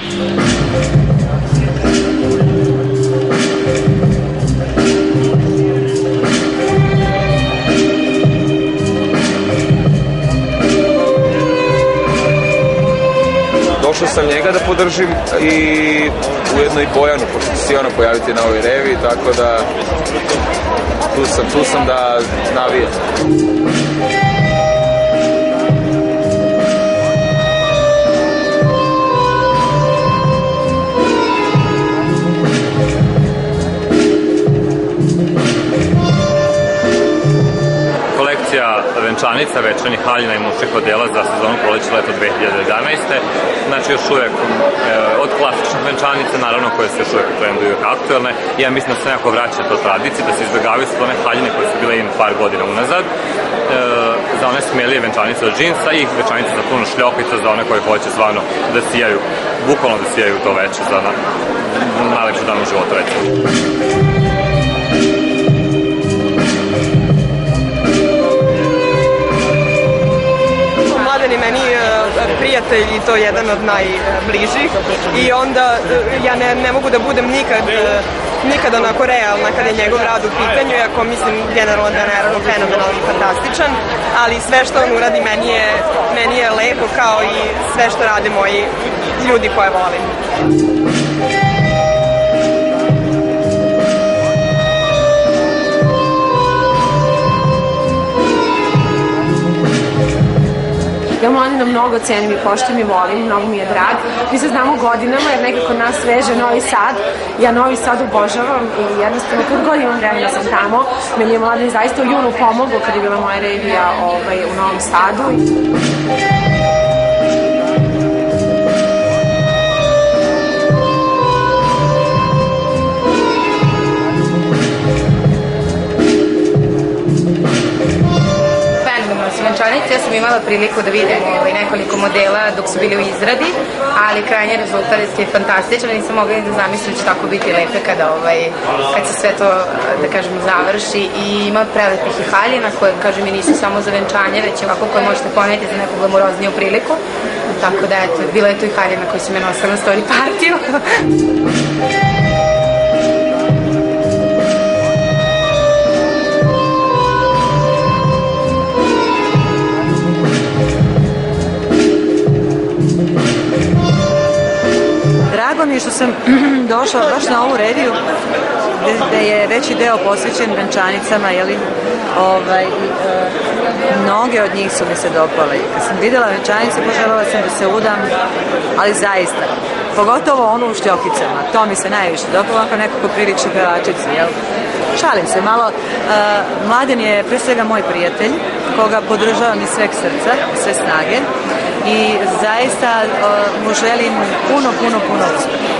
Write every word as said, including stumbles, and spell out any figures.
Došao sam njega da podržim i ujedno i Bojanu, pošto će se ona pojaviti na ovoj revi, tako da tu sam, tu sam da navijem. Kolekcija venčanica, večernjih haljina i muških odela za sezonu proleće leto dve hiljade jedanaeste. Znači još uvek od klasičnih venčanica, naravno koje se još uvek trenduju i aktuelne. Ja mislim da se nekako vraća to tradicije, da se izbjegavaju sve one haljine koje su bile im par godina unazad. Za one smelije venčanice od džinsa i venčanice za puno šljokica, za one koje hoće stvarno da sijaju, bukvalno da sijaju to veče za najlepšu danu života, recimo. Mladen je meni prijatelj i to jedan od najbližih i onda ja ne, ne mogu da budem nikad, nikad onako realna kad je njegov rad u pitanju, iako mislim generalno da je naravno fenomenalno i fantastičan, ali sve što on uradi meni je, meni je lepo kao i sve što rade moji ljudi koje volim. Ja Mladena mnogo cenim i poštujem i volim, mnogo mi je drag. Mi se znamo godinama jer nekako nas veže Novi Sad. Ja Novi Sad obožavam i jednostavno kad god imam vremena sam tamo. Meni je Mladen zaista u junu pomogao kad je bila moja revija ovaj, u Novom Sadu. Ja sam imala priliku da vidim ovaj, nekoliko modela dok su bili u izradi, ali krajnji rezultat je fantastičan i nisam mogla da zamislim da će tako biti lepe kada, ovaj, kad se sve to, da kažem, završi i ima prelepih i haljina koje, kažem, i nisu samo za venčanje, već ovako koje možete poneti za neku glamurozniju priliku. Tako da, eto, bila je tu i haljina koju sam je nosila na story partiju. Drago mi je što sam došla baš na ovu reviju gde je veći deo posvećen venčanicama, jeli? Ovaj, e, mnoge od njih su mi se dopale. Kad sam videla venčanice, poželjela sam da se udam, ali zaista, pogotovo onu u šljokicama, to mi se najviše dopalo, ako nekako priliči pevačici, jel? Šalim se malo, e, Mladen je pre svega moj prijatelj, koga podržavam iz sveg srca, sve snage, i zaista uh, mu želim puno, puno, puno uspjeha.